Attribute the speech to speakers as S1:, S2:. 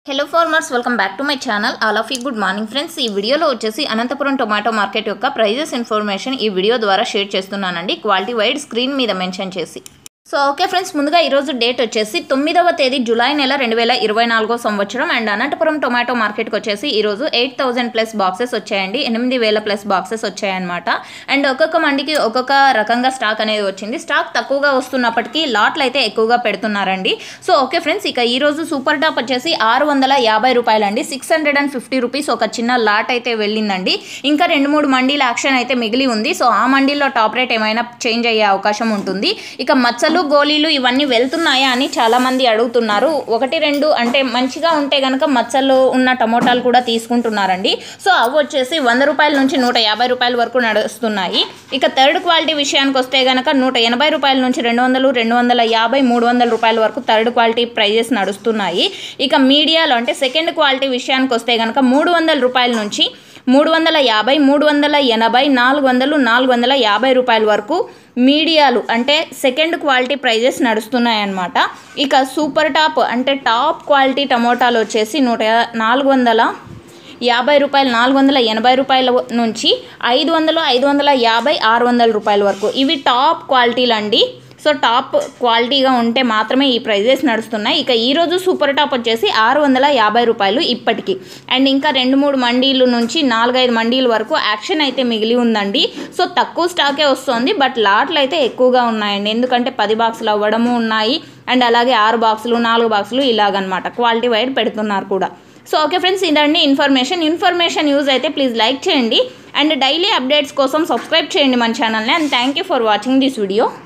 S1: Hello farmers, welcome back to my channel. All of you good morning friends. ఈ వీడియోలో వచ్చేసి Anantapuram tomato market యొక్క prices information ఈ video ద్వారా షేర్ చేస్తున్నానండి, క్వాలిటీ వైడ్ స్క్రీన్ మీద మెన్షన్ చేసి. సో ఓకే ఫ్రెండ్స్, ముందుగా ఈరోజు డేట్ వచ్చేసి 9వ తేదీ జూలై నెల 2024 సంవత్సరం. అండ్ అనంతపురం టొమాటో మార్కెట్కి వచ్చేసి ఈరోజు 8000 ప్లస్ బాక్సెస్ వచ్చాయండి, 8000 ప్లస్ బాక్సెస్ వచ్చాయన్నమాట. అండ్ ఒక్కొక్క మండికి ఒక్కొక్క రకంగా స్టాక్ అనేది వచ్చింది. స్టాక్ తక్కువగా వస్తున్నప్పటికీ లాట్లు అయితే ఎక్కువగా పెడుతున్నారండి. సో ఓకే ఫ్రెండ్స్, ఇక ఈరోజు సూపర్ టాప్ వచ్చేసి 650 రూపాయలండి, 650 రూపీస్ ఒక చిన్న లాట్ అయితే వెళ్ళిందండి. ఇంకా 2-3 మండీల యాక్షన్ అయితే మిగిలి ఉంది. సో ఆ మండీలో టాప్ రేట్ ఏమైనా చేంజ్ అయ్యే అవకాశం ఉంటుంది. ఇక మచ్చలు, గోళీలు ఇవన్నీ వెళ్తున్నాయా అని చాలా మంది అడుగుతున్నారు. 1-2 అంటే మంచిగా ఉంటే కనుక మచ్చలు ఉన్న టమోటాలు కూడా తీసుకుంటున్నారండి. సో అవి వచ్చేసి 100 రూపాయల నుంచి 150 రూపాయల వరకు నడుస్తున్నాయి. ఇక థర్డ్ క్వాలిటీ విషయానికి వస్తే కనుక 180 రూపాయల నుంచి 200, 250, 300 రూపాయల వరకు థర్డ్ క్వాలిటీ ప్రైజెస్ నడుస్తున్నాయి. ఇక మీడియాలో అంటే సెకండ్ క్వాలిటీ విషయానికి వస్తే కనుక 300 రూపాయల నుంచి 350, 380, 400, 450 రూపాయల వరకు మీడియాలు అంటే సెకండ్ క్వాలిటీ ప్రైజెస్ నడుస్తున్నాయన్నమాట. ఇక సూపర్ టాప్ అంటే టాప్ క్వాలిటీ టమోటాలు వచ్చేసి 450 రూపాయలు, 480 రూపాయల నుంచి 500, 550, 600 రూపాయల వరకు ఇవి టాప్ క్వాలిటీలు అండి. సో టాప్ క్వాలిటీగా ఉంటే మాత్రమే ఈ ప్రైజెస్ నడుస్తున్నాయి. ఇక ఈరోజు సూపర్ టాప్ వచ్చేసి 650 రూపాయలు ఇప్పటికీ. అండ్ ఇంకా 2-3 మండీలు నుంచి 4-5 మండీల వరకు యాక్షన్ అయితే మిగిలి ఉందండి. సో తక్కువ స్టాకే వస్తుంది, బట్ లాట్లు అయితే ఎక్కువగా ఉన్నాయండి. ఎందుకంటే 10 బాక్సులు అవ్వడము ఉన్నాయి, అండ్ అలాగే 6 బాక్సులు, 4 బాక్సులు ఇలాగనమాట క్వాలిటీ వైడ్ పెడుతున్నారు కూడా. సో ఓకే ఫ్రెండ్స్, ఇదండి ఇన్ఫర్మేషన్ యూజ్ అయితే ప్లీజ్ లైక్ చేయండి. అండ్ డైలీ అప్డేట్స్ కోసం సబ్స్క్రైబ్ చేయండి మన ఛానల్ని. And thank you for watching this video.